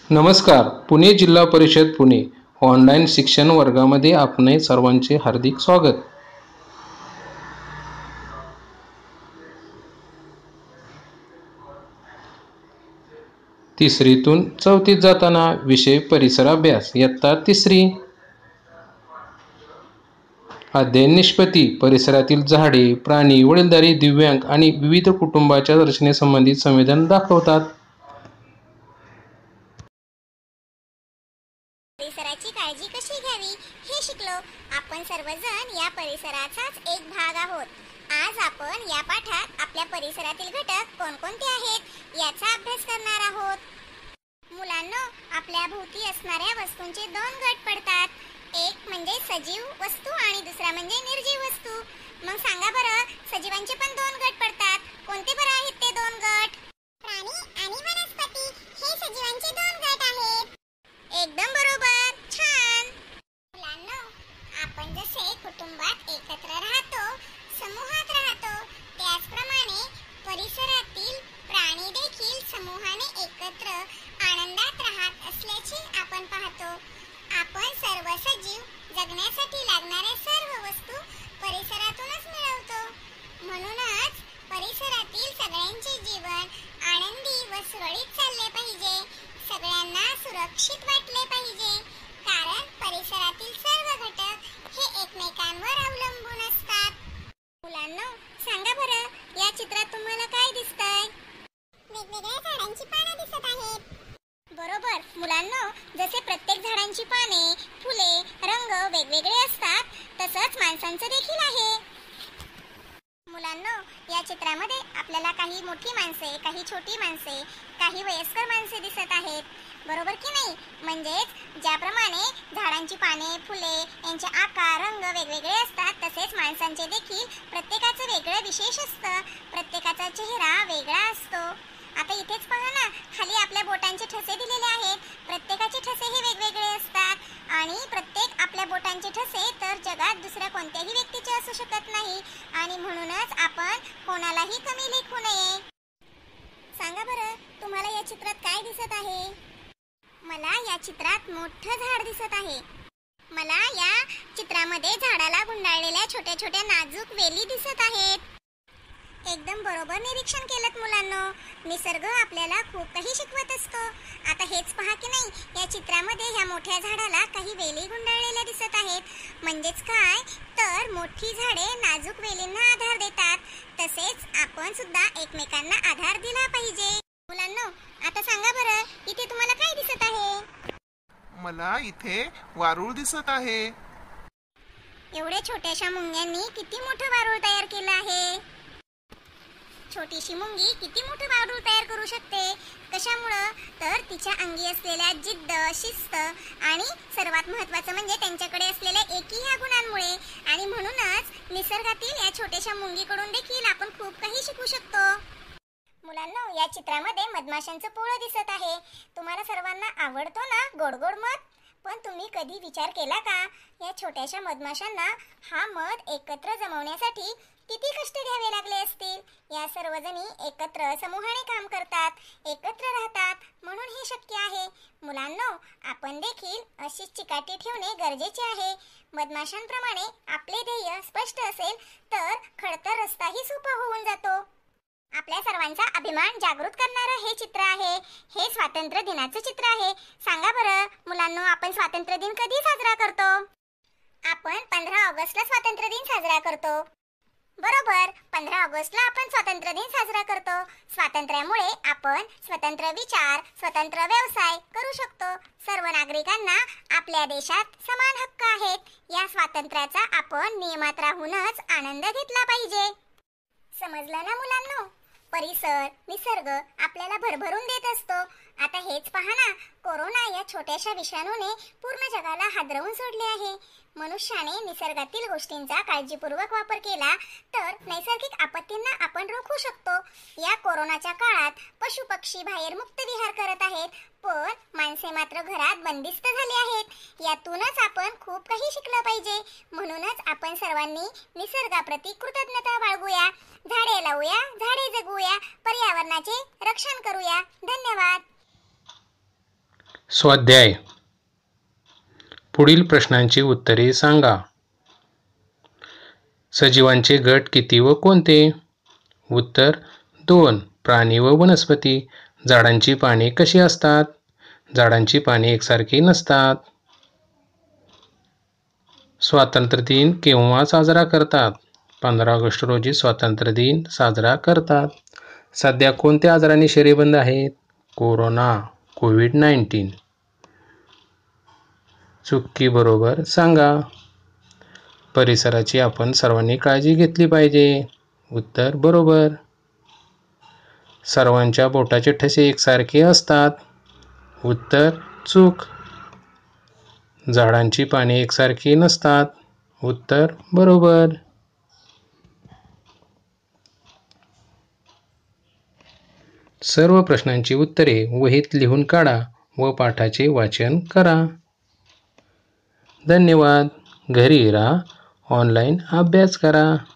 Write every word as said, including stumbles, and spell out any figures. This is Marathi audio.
नमस्कार. पुणे जिल्हा परिषद पुणे ऑनलाईन शिक्षण वर्गामध्ये आपणे सर्वांचे हार्दिक स्वागत. तिसरीतून चौथीत जाताना विषय परिसर अभ्यास, इयत्ता तिसरी. अध्ययन निष्पत्ती. परिसरातील झाडे, प्राणी, वडीलधारी, दिव्यांग आणि विविध कुटुंबाच्या रचनेसंबंधित संवेदन दाखवतात. परिसराची काळजी कशी घ्यावी हे शिकलो. आपण सर्वजण या परिसराचाच एक भाग आहोत. आज आपण या पाठात आपल्या परिसरातील घटक कोणकोणते आहेत याचा अभ्यास करणार आहोत. मुलांनो, आपल्या भोवती असणाऱ्या वस्तूंचे दोन गट पडतात. एक म्हणजे सजीव वस्तू आणि दुसरा म्हणजे निर्जीव वस्तू. मग सांगा बरं, सजीवांचे पण दोन गट पडतात. कोणते बरं आहेत ते दोन गट? प्राणी आणि वनस्पती हे सजीवांचे दोन गट आहेत. एकदम बरोबर, छान. मुलांनो, आपण जसे कुटुंबात एकत्र राहतो, समूहात राहतो, त्याचप्रमाणे परिसरातील प्राणी देखील समूहाने एकत्र आनंदात राहत असल्याचे आपण पाहतो. आपण सर्व सजीव जगण्यासाठी लागणाऱ्या सर्व वस्तू परिसरातूनच मिळवतो. म्हणूनच परिसरातील सगळ्यांचे जीवन आनंदी व सुरळीत चालले पाहिजे. सगळ्यांना सुरक्षित वाटले पाहिजे, कारण परिसरातील सर्व घटक हे एकमेकांवर अवलंबून असतात. मुलांनो, सांगा बरं, या चित्रात तुम्हाला काय दिसतंय? वेगवेगळ्या झाडांची पाने दिसत आहेत. बरोबर. मुलांनो, जसे प्रत्येक झाडांची पाने, फुले, रंग वेगवेगळे असतात, तसंच माणसांचं देखील आहे. मुलांनो, या चित्रामध्ये आपल्याला काही मोठी माणसे, काही छोटी माणसे, काही वयस्कर माणसे दिसत आहेत. बरोबर की नाही? म्हणजेच ज्याप्रमाणे झाडांची पाने, फुले यांचे आकार, रंग वेगवेगळे असतात, तसेच माणसांचे देखील प्रत्येकाचं वेगळं विशेष असतं. प्रत्येकाचा चेहरा वेगळा असतो. आता इथेच पहा ना, खाली आपल्या बोटांचे ठसे दिलेले आहेत. प्रत्येकाचे ठसे हे वेगवेगळे असतात आणि प्रत्येक आपल्या बोटांचे ठसे तर जगात दुसऱ्या कोणत्याही व्यक्तीचे असू शकत नाही आणि म्हणूनच आपण कोणालाही कमी लेखू नये. सांगा बरं, तुम्हाला या चित्रात काय दिसत आहे? मला या चित्रात मोठं झाड दिसत आहे. मला या चित्रामध्ये झाडाला गुंडाळलेल्या छोट्या छोट्या नाजूक वेली दिसत आहेत. एकदम बरोबर निरीक्षण केलं मुलांनो. निसर्ग आपल्याला खूप काही शिकवत असतो. आता हेच पहा की नाही, या चित्रामध्ये ह्या मोठ्या झाडाला काही वेली गुंडाळलेल्या दिसत आहेत. म्हणजेच काय, तर मोठी झाडे नाजूक वेलींना आधार देतात. तसेच आपण सुद्धा एकमेकांना आधार दिला पाहिजे. मुलांनो, आता सांगा बरं, इथे तुम्हाला काय दिसत आहे? मला इथे वारूळ दिसत आहे. एवढ्या छोट्याशा मुंग्यांनी किती मोठं वारूळ तयार केलं आहे. छोटीशी मुंगी किती मोठं वारूळ तयार करू शकते. कशामुळं? तर तिच्या अंगी असलेल्या जिद्द, शिस्त आणि सर्वात महत्त्वाचं म्हणजे त्यांच्याकडे असलेल्या एकी ह्या गुणांमुळे. आणि म्हणूनच निसर्गातील या छोट्याशा मुंगीकडून देखील आपण खूप काही शिकू शकतो. मुलांनो, या चित्रामध्ये मधमाशांचं पोळं दिसत आहे. तुम्हाला सर्वांना आवडतो ना गोड गोड मध? पण तुम्ही कधी विचार केला का, या छोट्याशा मधमाशांना हा मध एकत्र जमवण्यासाठी किती कष्ट घ्यावे लागले असतील? या सर्वजणी एकत्र समूहाने काम करतात, एकत्र राहतात, म्हणून हे शक्य आहे. मुलांनो, आपण देखील अशीच चिकाटी ठेवणे गरजेचे आहे. मधमाशांप्रमाणे आपले ध्येय स्पष्ट असेल तर खडतर रस्ताही सोपा होऊन जातो. आपल्या सर्वांचा अभिमान जागृत करणारं हे चित्र आहे. हे स्वातंत्र्य दिनाचं चित्र आहे. सांगा बरं मुलांनो, आपण स्वातंत्र्य दिन कधी साजरा करतो? आपण पंधरा ऑगस्टला स्वातंत्र्य दिन साजरा करतो. बरोबर, पंधरा ऑगस्टला आपण स्वातंत्र्य दिन साजरा करतो. स्वातंत्र्यामुळे आपण स्वतंत्र विचार, स्वतंत्र व्यवसाय करू शकतो. सर्व नागरिकांना आपल्या देशात समान हक्क आहेत. या स्वातंत्र्याचा आपण नियमात राहूनच आनंद घेतला पाहिजे. समजलं ना मुलांनो? परिसर, निसर्ग आपल्याला भरभरून देत असतो. आता हेच पहा ना, कोरोना या छोट्याशा विषाणूने पूर्ण जगाला हादरवून सोडले आहे. मनुष्याने निसर्गातील गोष्टींचा काळजीपूर्वक वापर केला तर नैसर्गिक आपत्तींना आपण रोखू शकतो. या कोरोनाच्या काळात पशुपक्षी बाहेर मुक्त विहार करत आहेत, पण माणसे मात्र घरात बंदिस्त झाले आहेत. यातूनच आपण खूप काही शिकलं पाहिजे. म्हणूनच आपण सर्वांनी निसर्गाप्रती कृतज्ञता बाळगूया, झाडे लावूया, झाडे जगवूया, पर्यावरणाचे रक्षण करूया. धन्यवाद. स्वाध्याय. पुढील प्रश्नांची उत्तरे सांगा. सजीवांचे गट किती व कोणते? उत्तर दोन. प्राणी व वनस्पती. झाडांची पाने कशी असतात? झाडांची पाने एकसारखी नसतात. स्वातंत्र्य दिन केव्हा साजरा करतात? पंधरा ऑगस्ट रोजी स्वातंत्र्य दिन साजरा करतात. सध्या कोणत्या आजाराने शहरे बंद आहेत? Corona, covid nineteen. चुकी बरोबर सांगा. परिसराची आपण सर्वांनी काळजी घेतली पाहिजे. उत्तर बरोबर. सर्वांच्या बोटाचे ठसे एकसारखे असतात. उत्तर चूक. झाडांची पाने एकसारखी नसतात. उत्तर बरोबर. सर्व प्रश्नांची उत्तरे वहीत लिहून काढा व पाठाचे वाचन करा. धन्यवाद. घरी राहा, ऑनलाईन अभ्यास करा.